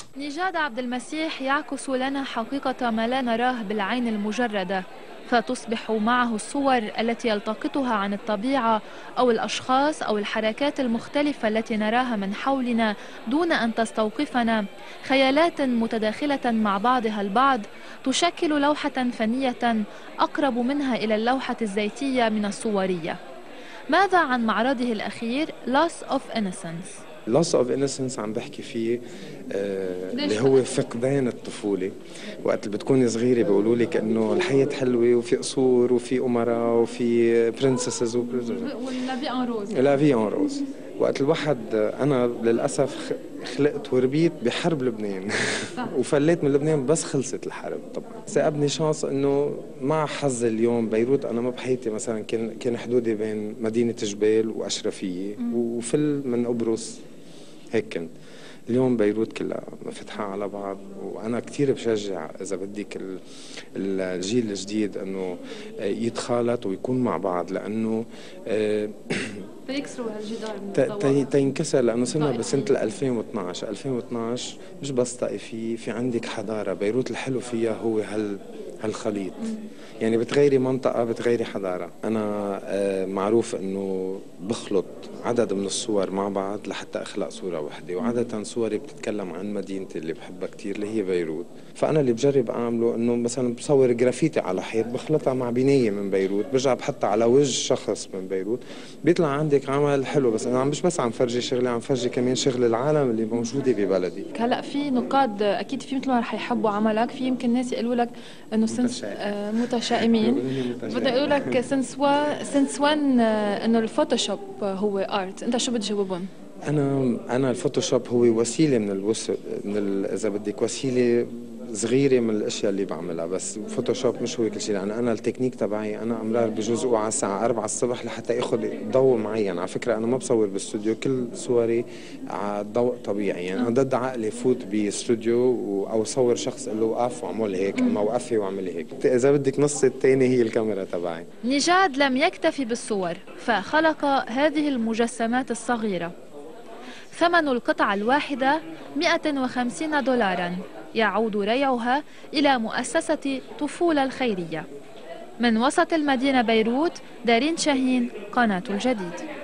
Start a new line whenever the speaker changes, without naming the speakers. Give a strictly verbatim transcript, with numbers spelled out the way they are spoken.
نجاد عبد المسيح يعكس لنا حقيقة ما لا نراه بالعين المجردة، فتصبح معه الصور التي يلتقطها عن الطبيعة أو الأشخاص أو الحركات المختلفة التي نراها من حولنا دون أن تستوقفنا، خيالات متداخلة مع بعضها البعض تشكل لوحة فنية أقرب منها إلى اللوحة الزيتية من الصورية. ماذا عن معرضه الأخير Loss of Innocence؟
Loss of Innocence عم بحكي فيه آه اللي هو فقدان الطفولة. وقت اللي بتكوني صغيرة بيقولوا لك انه الحياة حلوة وفي قصور وفي أمراء وفي برنسسز
ولا في ان روز.
لا في ان روز. وقت الواحد انا للاسف خلقت وربيت بحرب لبنان وفليت من لبنان بس خلصت الحرب. طبعا سأبني شانس انه مع حظ اليوم بيروت انا ما بحياتي مثلا كان كان حدودي بين مدينه جبال واشرفيه وفل من قبرص هيك كنت. اليوم بيروت كلها مفتحة على بعض، وأنا كتير بشجع إذا بدك الجيل الجديد أنه يتخالط ويكون مع بعض، لأنه
تيكسروا هالجدار
تي تينكسر، لأنه صرنا بسنة ألفين واثنعش ألفين واثنعش مش بس طائفية، في عندك حضارة. بيروت الحلو فيها هو هال هالخليط، يعني بتغيري منطقة بتغيري حضارة. أنا معروف أنه بخلط عدد من الصور مع بعض لحتى أخلق صورة واحدة، وعادة صوري بتتكلم عن مدينتي اللي بحبها كتير اللي هي بيروت. فأنا اللي بجرب أعمله أنه مثلا بصور جرافيتي على حيط بخلطها مع بناية من بيروت، برجع بحطها على وجه شخص من بيروت، بيطلع عندك عمل حلو. بس أنا مش بس عم فرجي شغلي، عم فرجي كمان شغل العالم اللي موجودة ببلدي.
هلا في نقاد أكيد في مثل ما رح يحبوا عملك، في يمكن ناس يقولوا لك إنه سنس آه متشائمين بدهم يقولوا لك سنس وا سنس وين آه إنه الفوتوشوب هو ارت، أنت شو بتجاوبهم؟
أنا أنا الفوتوشوب هو وسيلة من الوس من إذا بدك وسيلة صغيرة من الأشياء اللي بعملها، بس فوتوشوب مش هو كل شيء. يعني أنا التكنيك تبعي أنا أمرار بجوز أوعى الساعة أربعة الصبح لحتى آخذ ضوء معين. على فكرة أنا ما بصور بالاستوديو، كل صوري على ضوء طبيعي. يعني أنا ضد عقلي فوت باستوديو أو صور شخص قال له وقف وعمل هيك، أما وقفي وعملي هيك. إذا بدك نص الثاني هي الكاميرا تبعي.
نجاد لم يكتفي بالصور، فخلق هذه المجسمات الصغيرة. ثمن القطعة الواحدة مئة وخمسين دولارا، يعود ريعها إلى مؤسسة طفولة الخيرية. من وسط المدينة بيروت، دارين شاهين، قناة الجديد.